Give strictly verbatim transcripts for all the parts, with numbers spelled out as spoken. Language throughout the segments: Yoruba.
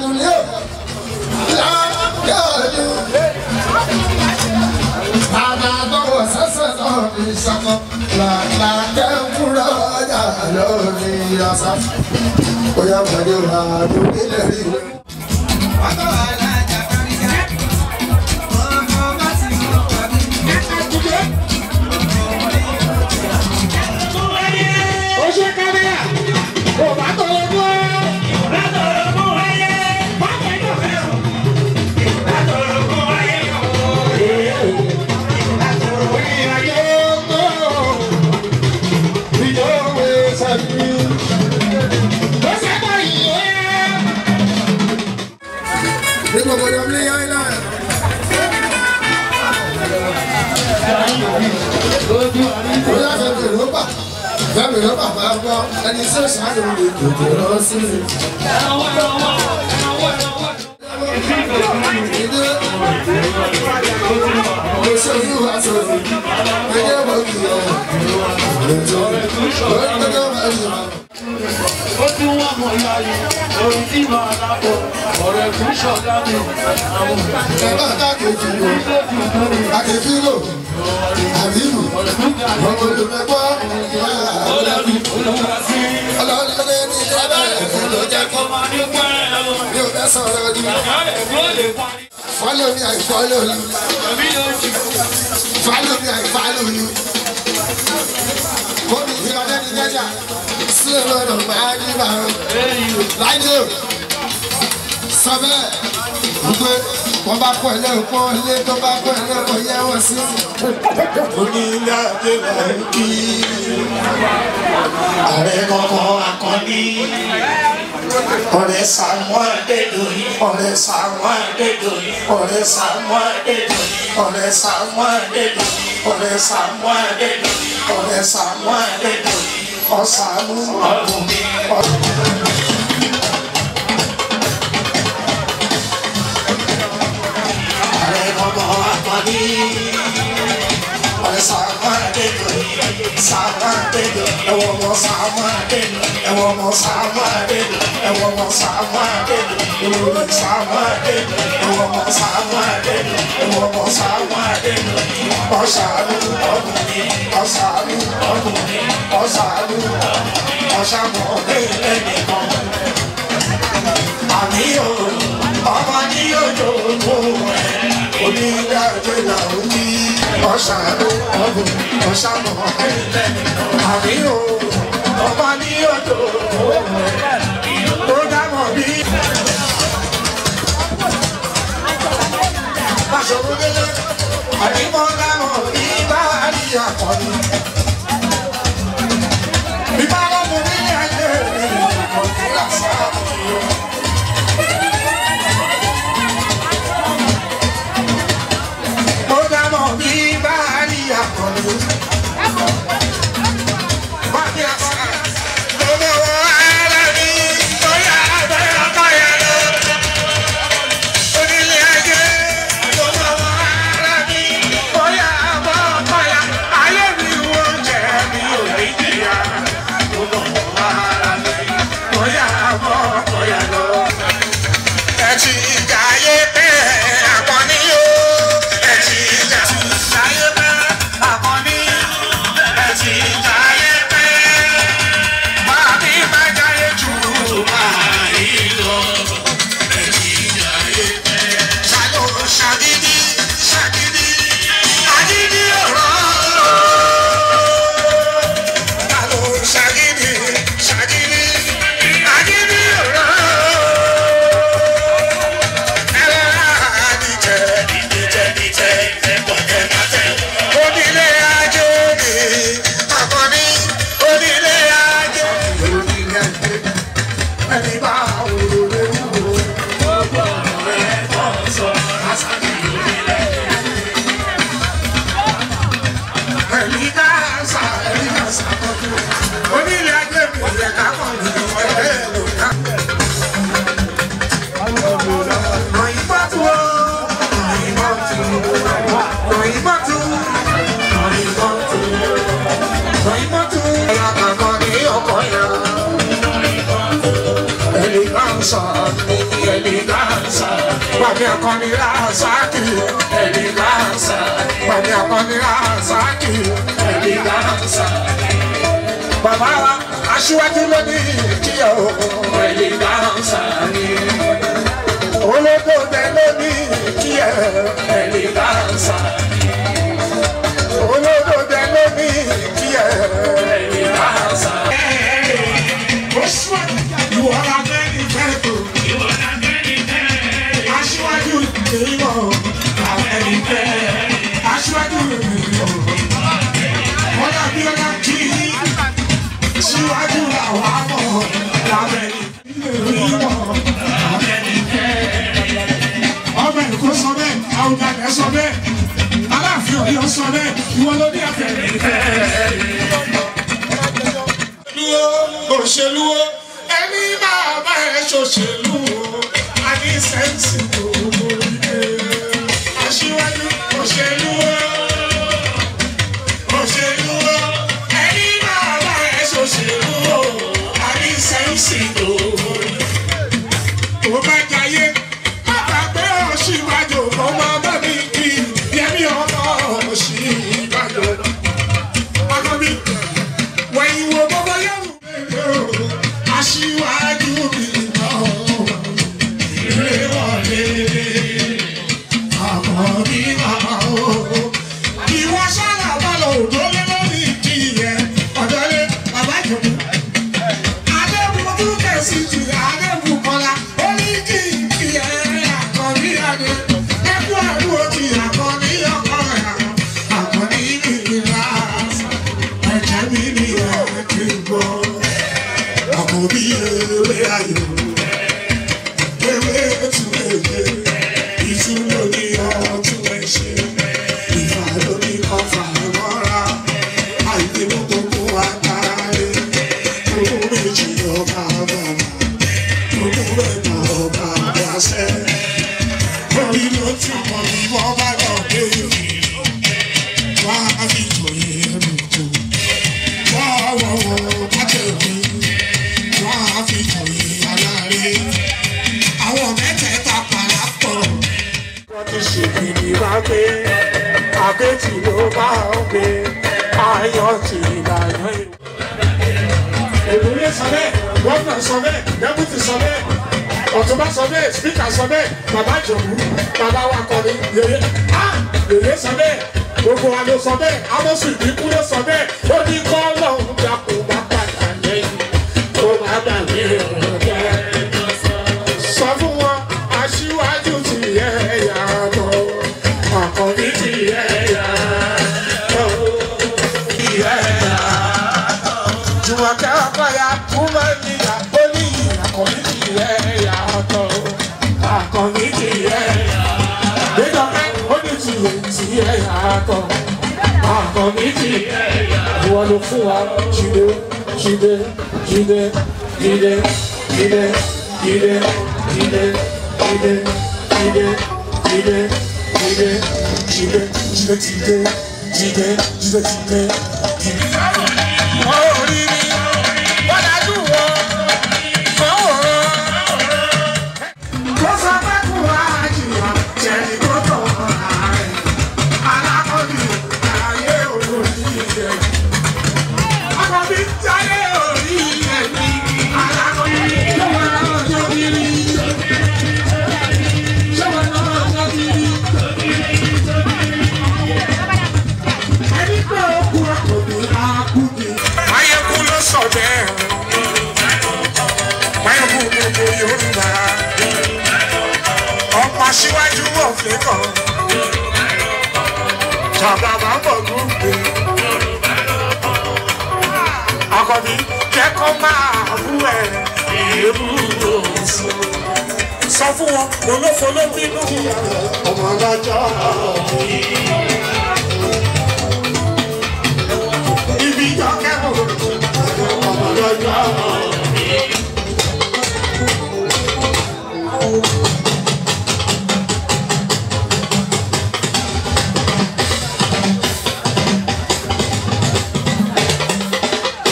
àdúnyẹ láyọ̀dún. Bàbá bọ̀wọ̀ sẹ́sẹ̀ náà ní sọ́kọ́ làkẹ́ fúnra ọjà lórí ọ̀sán. Bóyá pẹ̀lú àdúgbò lè rí i. Fẹ́mi ló bàbá gbọ́ ẹni tí ó ṣàánú lè tòkè lọ sí i. Mo ṣe ojú wa sọ̀rọ̀, ẹgbẹ́ mo kì í ọ̀ ètò ẹgbẹ́ máa ń yọ. Ó ti wá mọ̀ láyé, orin tí màá lápò, ọ̀rẹ́ fún ṣọ̀gá mi. Ẹ̀bá káàkiri lò, káàkiri lò, àbílù, ọmọ olùmẹ̀kọ́, ọlọ́dún, ọlọ́dún ní ẹ̀bá ẹ̀fọ́ ló jẹ́ kó máa ní pẹ́ o. Mi ò fẹ́ sọ̀rọ̀ ọdún. Follow me, I follow you. Follow me, I follow you. Mo bí ìfẹ́ ọdẹ ní jẹ́jà, sí ọlọ́dún máa ní bàrọ̀. Láìdé o, sọ bẹ́ẹ̀, wípé wọ́n bá pọ̀ ẹlẹ́kọ̀ọ́ ilé tó bá pọ̀ ẹlẹ́kọ̀ọ́ yẹ wọ́n sí. Onílé ajé là ń kí. Ààrẹ kọ̀ọ̀kan akọni. Ọ̀rẹ́ Samuel Adédoyin. Ọ̀rẹ́ Samuel Adédoyin. Ọ̀rẹ́ Samuel Adédoyin. Ọ̀rẹ́ Samuel Adédoyin. Ọ̀rẹ́ Samuel Adédoyin. Ọ̀rẹ́ Samuel Adédoyin. Ọ̀sánú ọ̀dùn mi. Ààrẹ kọ̀ọ̀kan akọni. Ọ̀rẹ́ Samuel Adédoyin. Samuel Adédoyin. Ẹ̀wọ̀n mọ̀ Samuel Adédoyin. Ẹ̀wọ̀n mọ̀ Samuel Adédoyin. Ẹ̀wọ̀n mọ̀ Samuel Adédoyin. Ẹ̀wọ̀n mọ̀ Samuel Adédoyin. Ẹ̀wọ̀n mọ̀ Samuel Adédoyin. Ẹ̀wọ̀n mọ̀ Samuel Adédoyin. Ọ̀sánú ọ̀dùn mi. Ọ̀sánú ọ̀dùn mi. Ọ̀sánú ọ̀sánú ọ̀dẹ́lẹ̀ nìkan. Àmì o, ọmọ ní ojú òun rẹ̀. Onílé ajé là ń kí. Ọ̀sánú ọ̀dùn mi. Ọ̀sánú ọ̀dẹ́lẹ̀ nìkan. Àmì o, ọmọ ní ojú òun rẹ̀. Tó dámọ̀ bí. Bàṣọ̀rọ̀ délé, àdìmọ́ dámọ̀ bí bá a ní àkọ́ni. Bíbá lọ́mọ nílé ayé rẹ̀ kò ní lásà. Mo dámọ̀ bí bá a ní àkọ́ni. Bá a ní àṣà. Sọ eleganza. Bàbá akọni Rasaki, eleganza. Bàbá akọni Rasaki, eleganza. Bàbá wa aṣíwájú ló ní kí o, eleganza ni. Olódòdè ló ní kí ẹ, eleganza. Olódòdè ló ní kí ẹ, eleganza. You are a very careful. You are a very careful. Aṣíwájú ìgbéyìí very careful. Aṣíwájú ìgbéyìí. Wọ́n dàbí ọ̀gá kí aṣíwájú làwọn àmọ́ làbẹ̀ ìgbéyìí. Ọbẹ̀ Èkó sọ bẹ́ẹ̀, Àwùjalẹ̀ sọ bẹ́ẹ̀, Aláàfin Ọ̀yọ́ sọ bẹ́ẹ̀, ìwọ ló ní àfẹ́rẹ́ ìfẹ́. Òṣèlú o, ẹni máa bá ẹ ṣòṣèlú o, a ní sẹ́ǹsì tó borí dé. Aṣíwájú òṣèlú o, òṣèlú o, ẹni máa bá ẹ ṣòṣèlú o, a ní sẹ́ǹsì tó borí dé. Tó bá jayé, bàbá pé Ọ̀ṣínbàjò kò máa bá mi kí Yẹmí ọmọ Ọ̀ṣínbàjò. Àkọ́bí, wẹ̀yìn wo gbogbo yẹ̀wò. Aṣíwájú mi náà ilé wọlé àkọ́bí náà o. Ìwọ sára balọ̀ òdòlé lórí ìdí yẹn ọ̀dọ́lé bàbá ìjọba. Adébùkú kẹ̀sì ti Adébùkọ́lá ó ní kí n kí ẹ àkọ́bí adé. Ẹkú àdúró ti àkọ́bí ọkọ rẹ̀ àkọ́bí mi rà ẹ̀jẹ̀ mi ni ẹ̀ kí n gbọ́. Àkọ́bí ewé ayò, ewé tún èyí, ìtú lórí ọtún ẹ̀ṣẹ̀, ìfà lórí ọfà mọ́ra, àìdébò gbogbo àtàrí, gbogbo méjì ọba bàbá, gbogbo mẹ́ta ọba àbáṣẹ́, orí ló tún mọ̀ ní wọ́n bá lọ gbé ìrìn, wá á fi jòyè ẹnu kù, wá wọ̀ wọ̀ pátẹ́wì. Wọ́n á fi jòyè aláre, àwọn mẹ́tẹ̀ẹ̀ta parapọ̀. Wọ́n ti ṣèkìlì wá pé àbẹ́tì ló máa ń gbé ayọ̀ tí ìlànà ìlú. Èlùlé sọ bẹ́ẹ̀, gómìnà sọ bẹ́ẹ̀, dẹ́bùtì sọ bẹ́ẹ̀, ọ̀túnbá sọ bẹ́ẹ̀, spíkà sọ bẹ́ẹ̀, bàbá Ìjẹ̀bú, bàbá wa kọrin, yèyé, á yèyé sọ bẹ́ẹ̀, gbogbo wa ló sọ bẹ́ẹ̀, Ámósù Ìbíkú ló sọ bẹ́ẹ̀, ó ní kọ́ lọ́hùn dàpọ̀ bá padà lẹ́yìn. Sọ fún wọn, aṣíwájú ti yẹ yàtọ̀, àkọ́bí ti yẹ yàtọ̀, yẹ yàtọ̀. Jùmọ̀kẹ́ ọ̀pọ̀ya fún mẹ́rìnlá, ó ní àkọ́bí ti yẹ yàtọ̀, àkọ́bí ti yẹ yàtọ̀. Gbẹ́dọ̀kẹ́ ó ní tìyẹ ti yẹ yàtọ̀, àkọ́bí ti yẹ yàtọ̀. Ìwọ ló fún wa, Jídé, Jídé. Jídé, Jídé, Jídé, Jídé, Jídé, Jídé, Jídé, Jídé, Jídé, Jídé, Jídé, Jídé, Jídé, Jídé, Jídé, Jídé. Orí mi, wọ́n dájú wọ, fọwọ́. Kó sọ pé kú wá jìyà, jẹ̀bi kó tọ̀ ọ̀rẹ́. Alákọ̀ọ́bí ayé olórí rẹ̀. Àkọ́bí ayé orí rẹ̀ ni. Alákọ̀ọ́bí ṣé wọn náà tó kiri? Ṣé wọn náà tó kiri? Ẹni pé ó kú àkọ́bí àkúbi. Máyẹ̀kú ló sọ bẹ́ẹ̀. Máyẹ̀kú gbogbo Yorùbá. Ọ̀pọ̀ aṣíwájú òfin kan. Jàbàbà bọ̀ gúgbé. Àkọ́bí jẹ́ kó máa bú ẹ̀ èébú òsì. Sọ fún wọn, olófo ló bínú. Ọmọ alájọ́ ibi ìjọ kẹ́kọ̀ọ́. Ọmọ alájọ́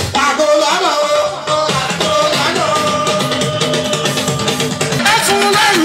Agolano, agolano. Ẹ fún lẹ́yìn.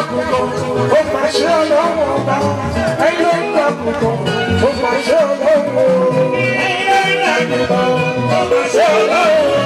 àgùntàn ó pàṣẹ ọlọ́wọ́ ọba ẹyẹ àgùntàn ó pàṣẹ ọlọ́wọ́ ẹyẹ àgùntàn ó pàṣẹ ọlọ́wọ́.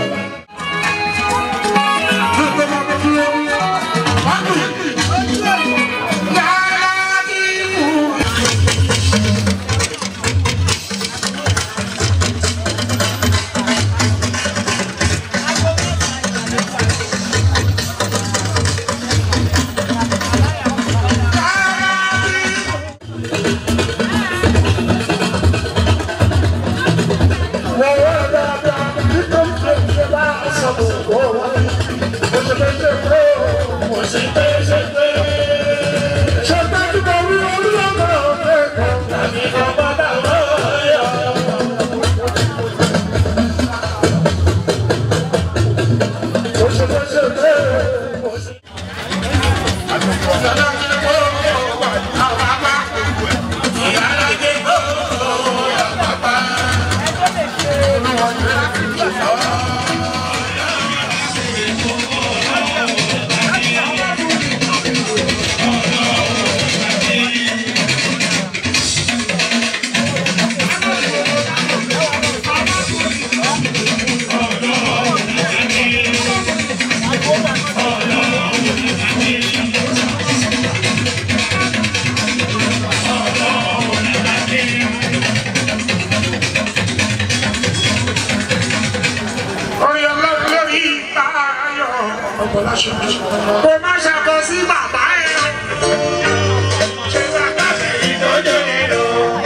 Kò má ṣàkọ sí bàbá ẹ̀ o. Ṣé bàbá mi ní lójú nínú?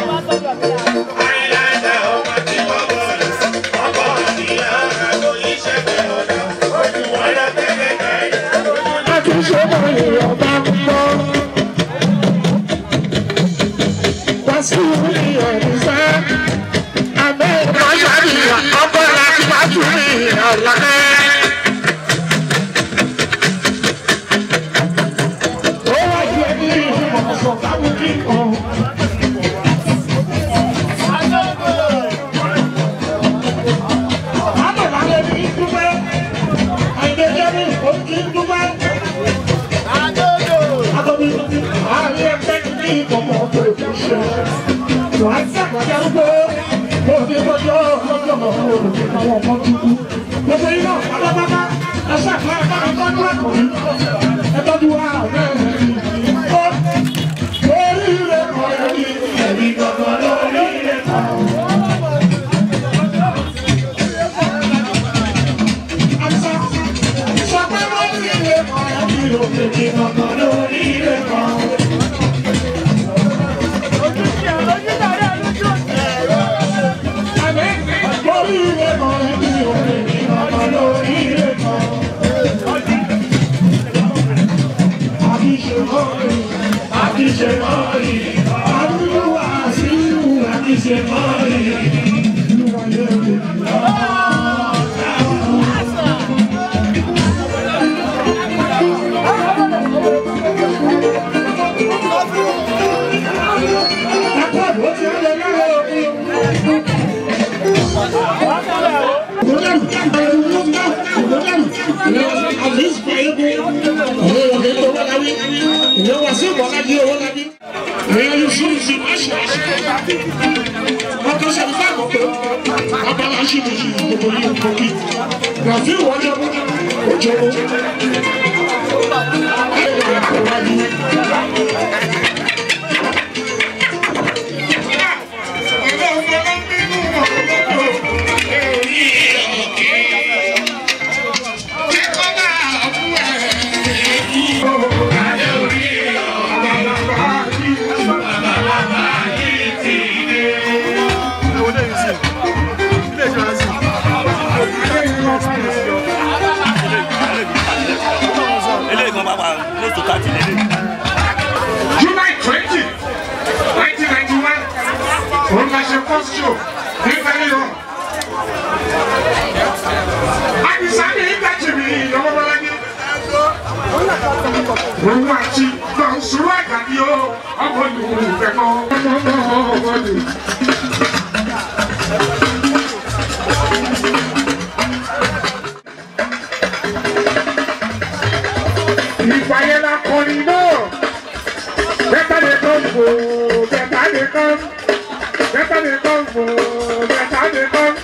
Àìláńdà ọmọ tí wọ́n bọ̀ lọ. Ọkọ̀ ìyá àgbo yìí ṣẹ̀fẹ̀ ọ̀dà. Ojú wọn lọ tẹ́lẹ̀ tẹ́lẹ̀. A kì í ṣe mọ̀ èèyàn bá ń bọ́. Wá sí ìyàn ìfẹ́. Àmọ́ ìmọ̀ ṣàríyàn ọkọ̀ láti má tún ní ìrànlọ́lẹ́. Gbogbo yìí náà pátápátá ẹ ṣàkóso ẹ̀ka ẹ̀tọ́jú ẹ̀kọ́rí ẹ̀tọ́jú wa ọ̀rẹ́ rẹ̀ lórí rẹ̀ kọ́ ẹ̀rí ẹ̀rí gbọ̀ngàn lórí rẹ̀ kọ́. Àṣà ìṣọ̀pẹ́ lórí rẹ̀ kọ́ ẹ̀rí ẹ̀rí gbọ̀ngàn lórí rẹ̀ kọ́. July twentieth, nineteen ninety-one, on my first show, very long. I decided that to be over again. When I see the swag at you, I'm going to move. If I ever call you, oh, better they come, better they come, oh, better they come.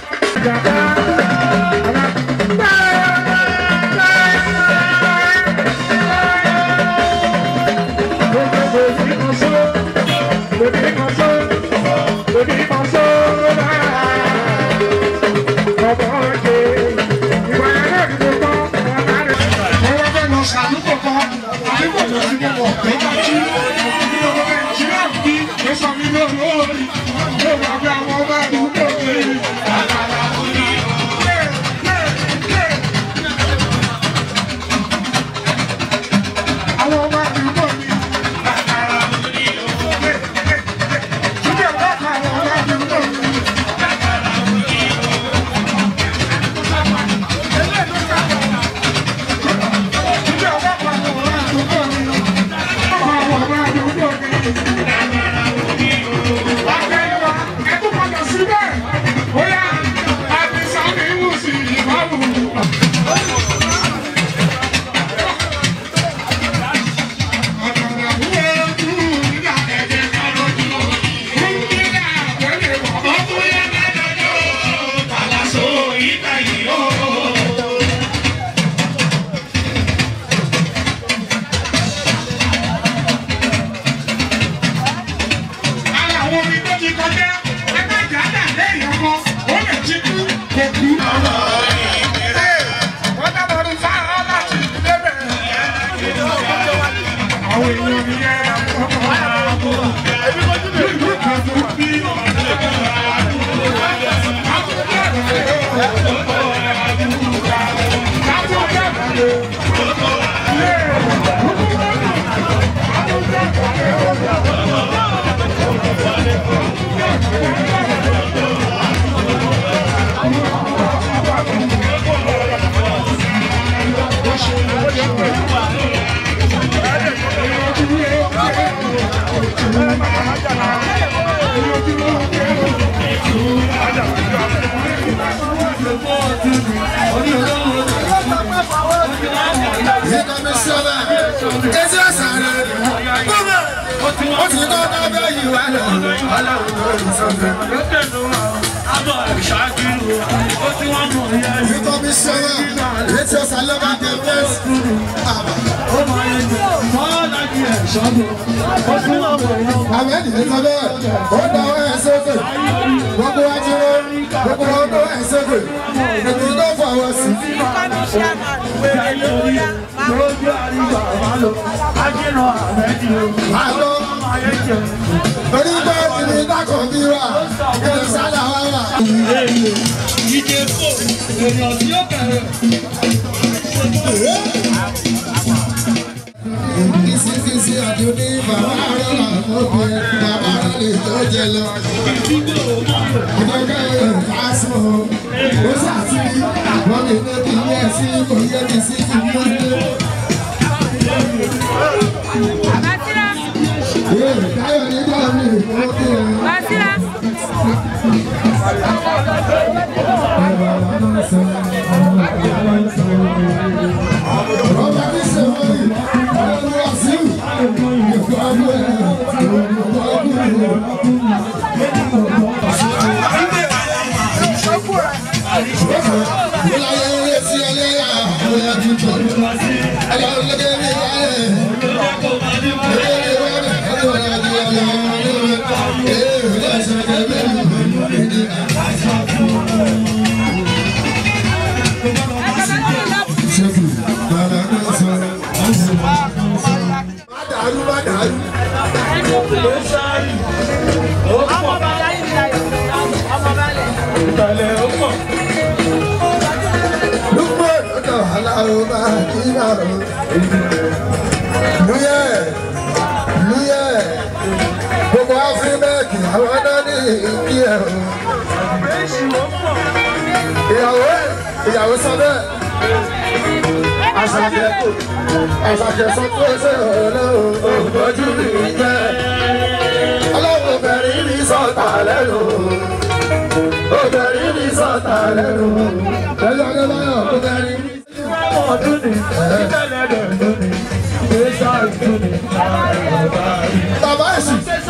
Baba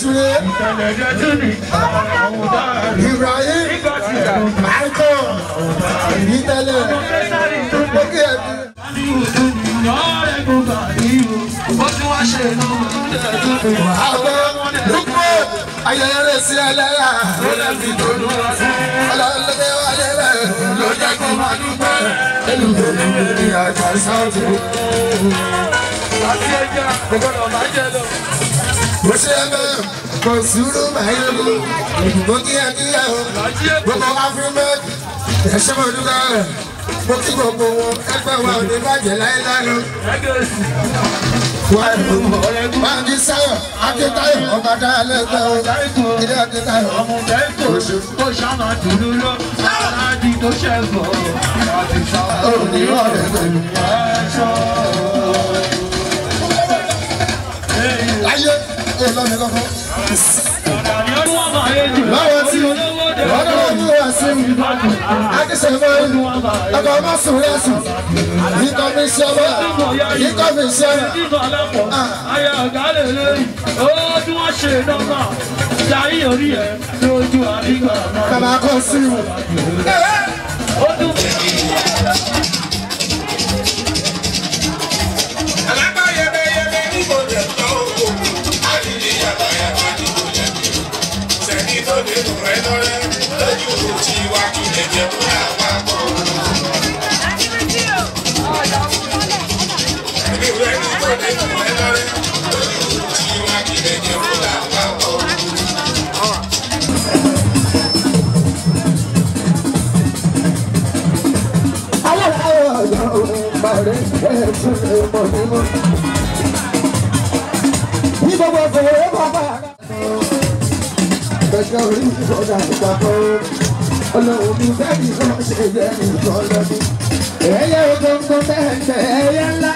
Súlé. Ibrahim. Michael. Ìtẹ̀lẹ̀. Ókè ẹ̀bí. Àgbẹ̀ lùkọ́ ayẹyẹ sí ẹlẹ́yà. Ọlọ́lọ́dẹ wáyé rẹ̀ ló jẹ́ kó máa dúpẹ́. Elúgbòlùgbò ní àjà sáàtì. Àti ẹja gbọ́dọ̀ máa jẹ lọ. Mo ṣe ẹgbẹ́ kò sùúrù máa yẹ lọ. Mo kíákíá o. Gbogbo Afrimec ẹ̀ṣẹ́ mo dúpẹ́ rẹ̀. Mo kí gbogbo wọn ẹgbẹ́ wa ò ní bàjẹ́ láéláé. Wọ́n ti sáyọ̀ Akíntayọ̀ ọba dáhàlẹ́ gbẹ́ o. Ilé Akíntayọ̀ ọmọ bẹ́ẹ̀ kò ṣe. Tó ṣàmà dùnú lọ, aláàdì tó ṣẹ̀fọ̀. Ó ní ọ̀rẹ́ pẹ̀lú ẹ̀ṣọ́. Láyé olómi kọ́kọ́. Báwo tí ọ̀dọ́ ojú wa sí Akíṣẹ́ mọ́rin, ọkọ̀ ọmọ sùn lẹ́sùn, ikọ̀ mi ṣe ọmọ, ikọ̀ mi ṣe ọmọ. Ayé ọ̀gá lè lórí, ó tí wọ́n ṣe nọ́mbà, jayé orí ẹ̀ lójú àríkà náà. Bàbá kọ́ sí i. Ó tún Ní gbogbo ọ̀sẹ̀ bàbá kẹ̀kẹ́ orí ìfọ̀dà ìgbàgbọ́ Ọlọ́run ní bẹ́ẹ̀ ni wọ́n ṣe yẹ nìkan lọ́dún. Ẹyẹ ògóńgó tẹ̀tẹ̀ ẹyẹ ńlá.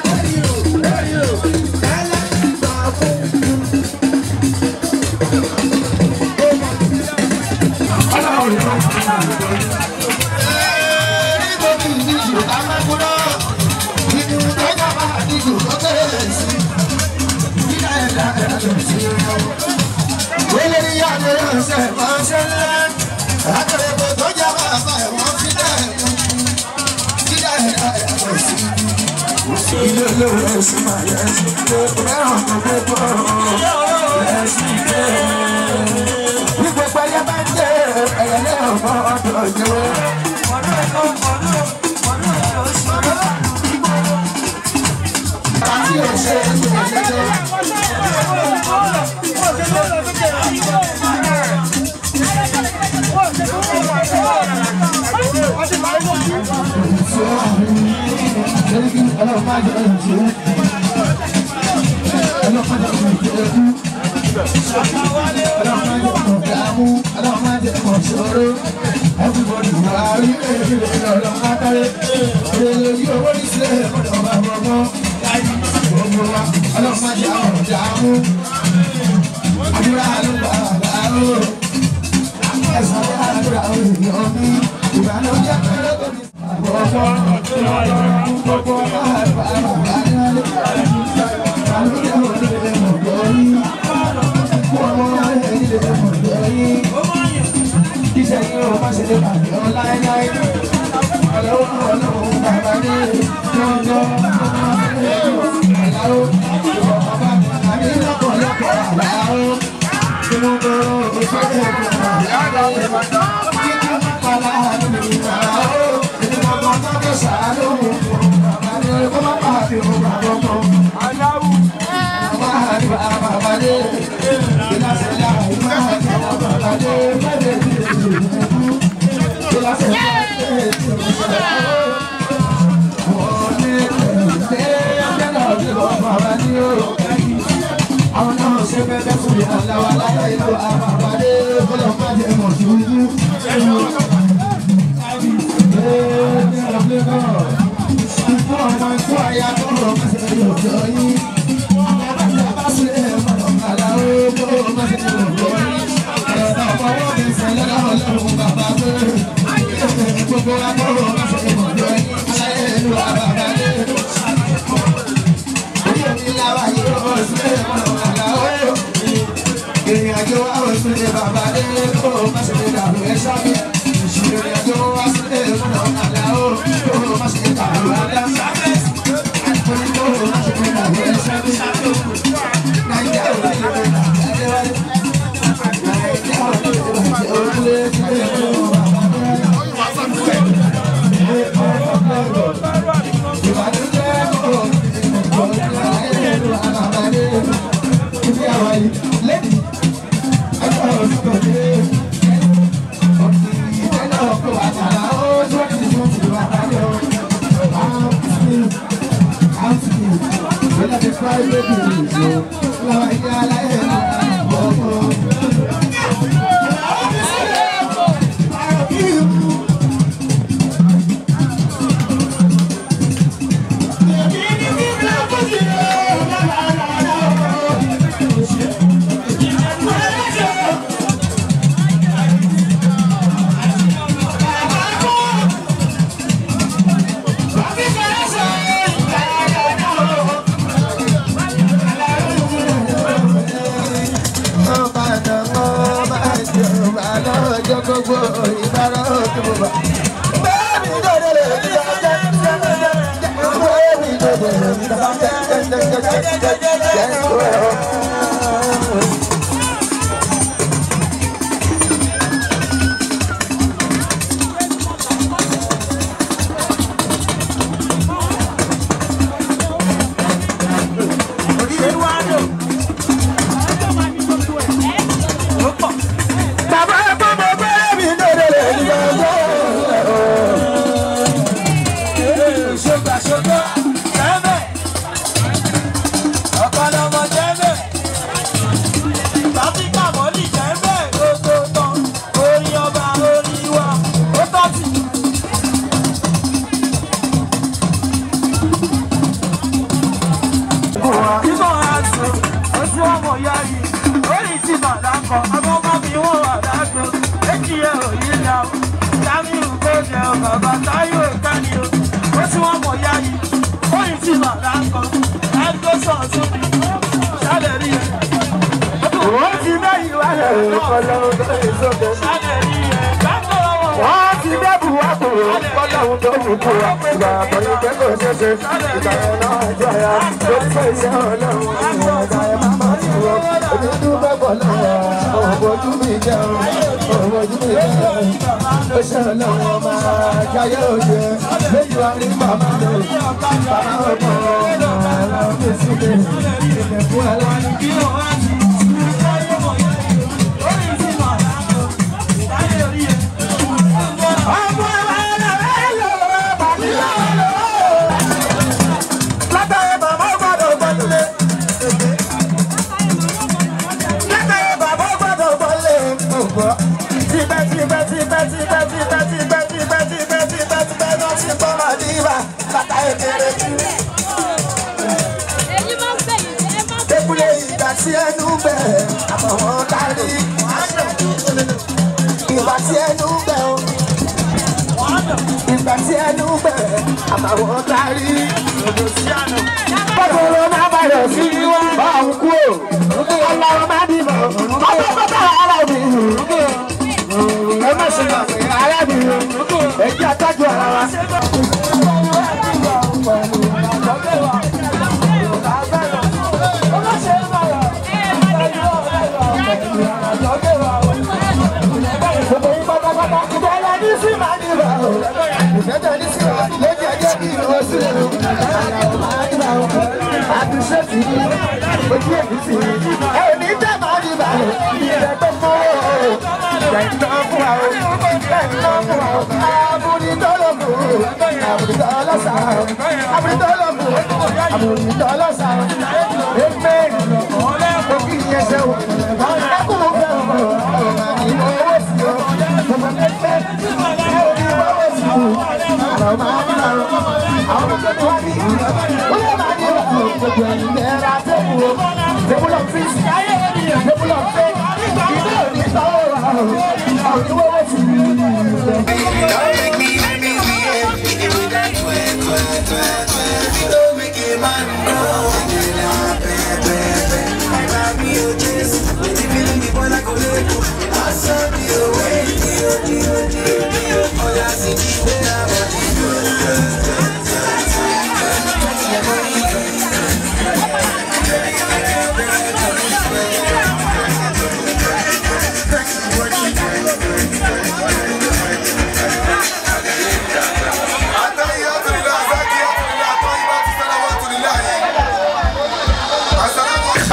I'll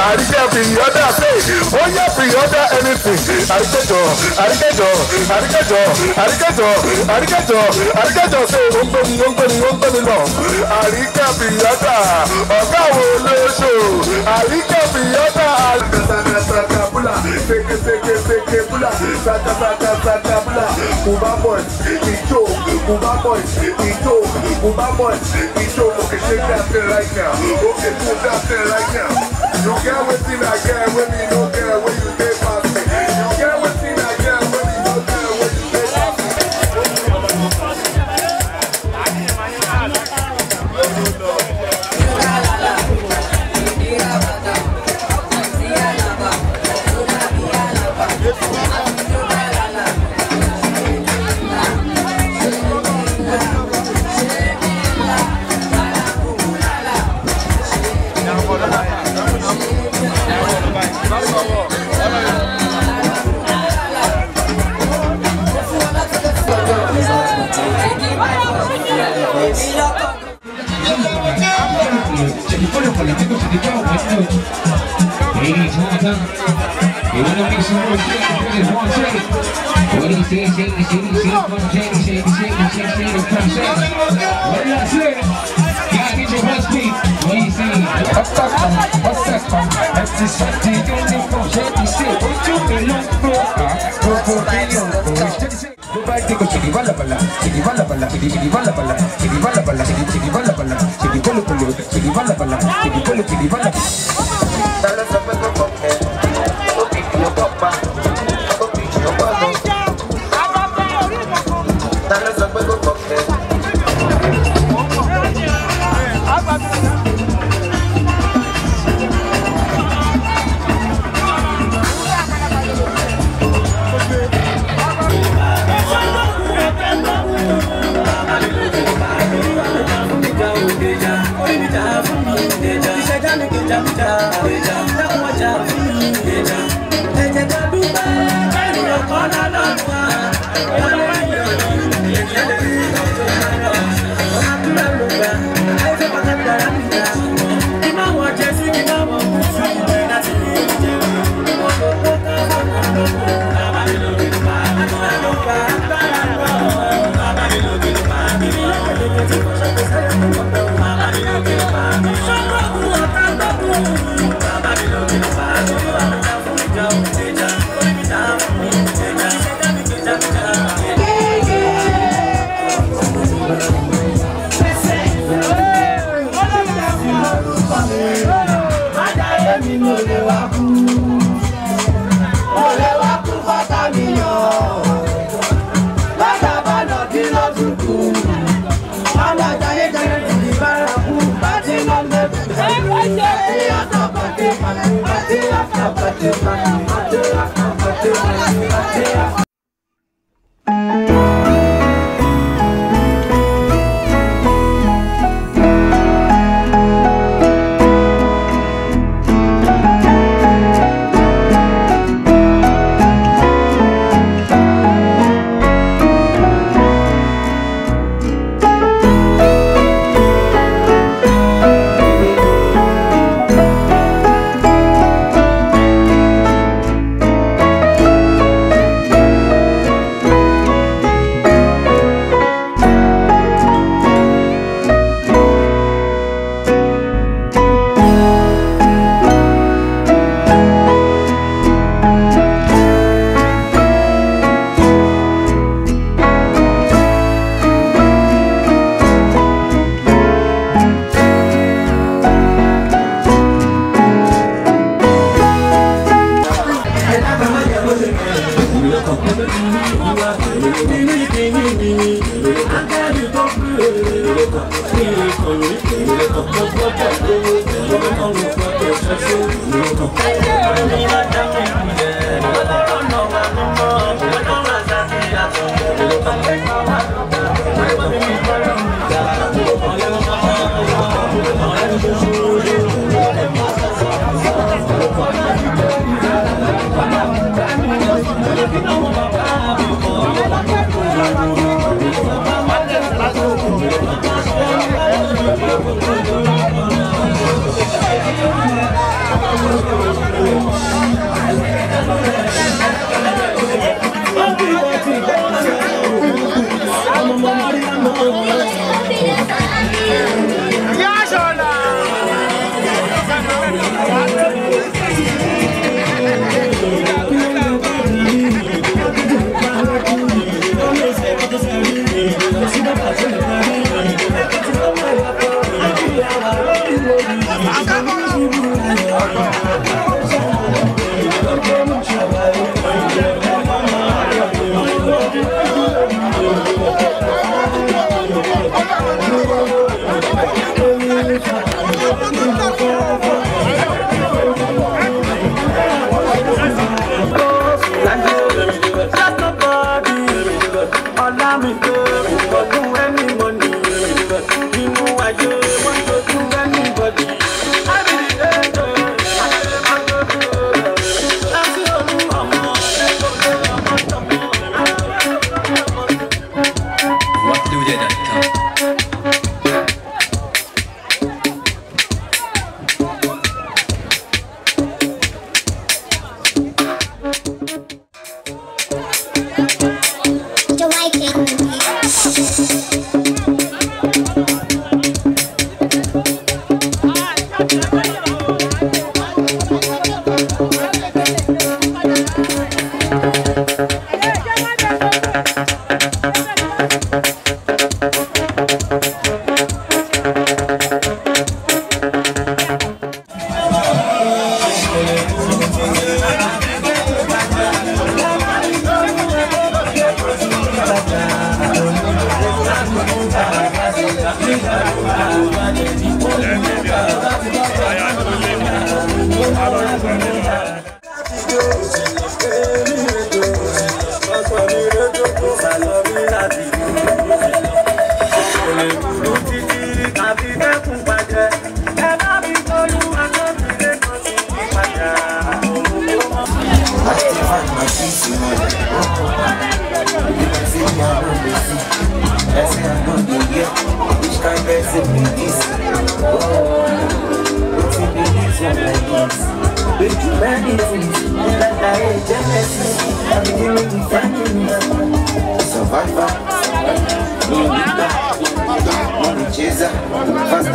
àríkẹ́ pre-order say ó yẹ pre-order anything àríkẹ́jọ àríkẹ́jọ àríkẹ́jọ àríkẹ́jọ àríkẹ́jọ àríkẹ́jọ say ó ń gbé mi ó ń gbé mi ó ń gbé mi lọ àríkẹ́ pre-order ọ̀gá wo lóṣù àríkẹ́ pre-order àríkẹ́sàkàsàkàbúlà sékèsékèsékèbúlà sàkàsàkàsàkàbúlà Cuba boys ìjó Cuba boys ìjó Cuba boys ìjó okay shake that thing right now okay move that thing right now you get wetin I get when me no get when you dey pass me you get wetin I get when me no get when you dey pass me. Thank you.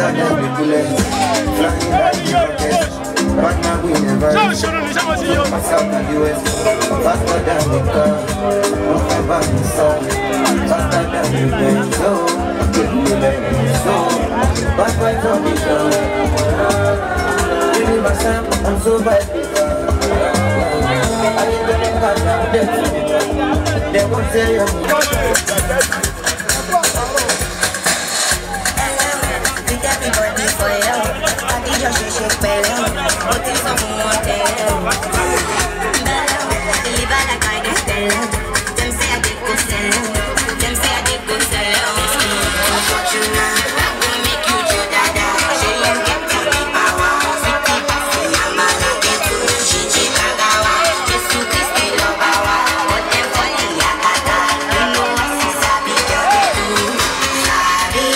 faster than the bullet, flying like the rocket. But now we never pass out the U S, faster than the car, no ever miss out, faster than the bed, so give me like this, so bad vibes on the show. Really myself, I'm so bad, I ain't gonna cut down dead, they won't say I'm everybody for you. I think you should shake better. But it's not more better. Better, deliver like I get better. Them say I did go sell. Them say I did go sell. But you know, I'm gonna make you do that. Say you get to the power. Fifty percent, I'm gonna get to the Gigi Kagawa. Just to kiss the love hour. But them falling yakata. You know my sister be dirty too. Sabi.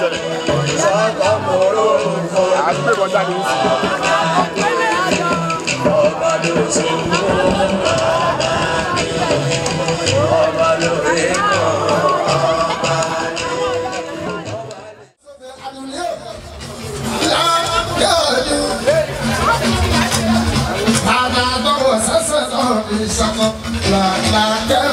àgbẹ̀wọ̀n jáde. ọba ló ti mú ọba ló rí kọ́ ọba. Bàbá bọ̀wọ̀ sẹ́sẹ̀ náà ní sọ́kọ̀ làlàkẹ́